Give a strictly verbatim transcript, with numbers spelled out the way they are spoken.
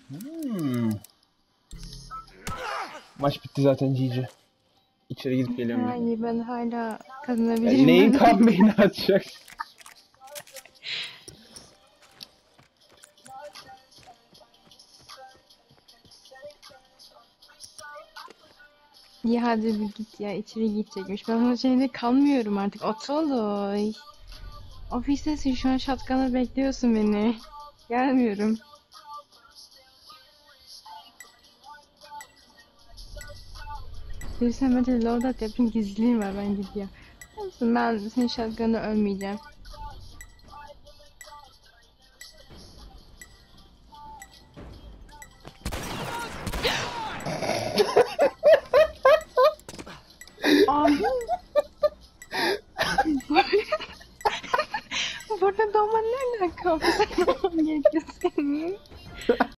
Hmm. Maç bitti zaten G G. İçeri gidip geliyorum ben. Hayır, ben hala Ya kazanabilirim. neyin comeback'ini atacaksın? Ya hadi bir git ya, içeri gidecekmiş. Ben onun şeyinde kalmıyorum artık. Otoloy. Ofistesin şu an, şatkanla bekliyorsun beni. Gelmiyorum. Gelirsen ben de loadout yapayım, gizliliğim var, ben gidiyorum. Biliyor musun, ben senin şatkanla ölmeyeceğim. Abi. Burada doğman ne alaka?